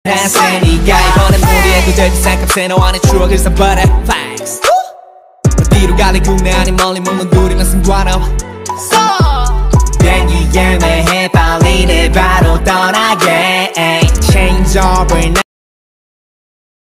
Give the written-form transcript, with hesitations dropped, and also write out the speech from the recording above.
했으니까 이번엔 무리해 그들 생각새 너와의 추억을 써버려 Flex 어디로 갈래 국내 아닌 멀리 묻는 둘이면 상관없어 비행기 예매해 빨리 내 바로 떠나게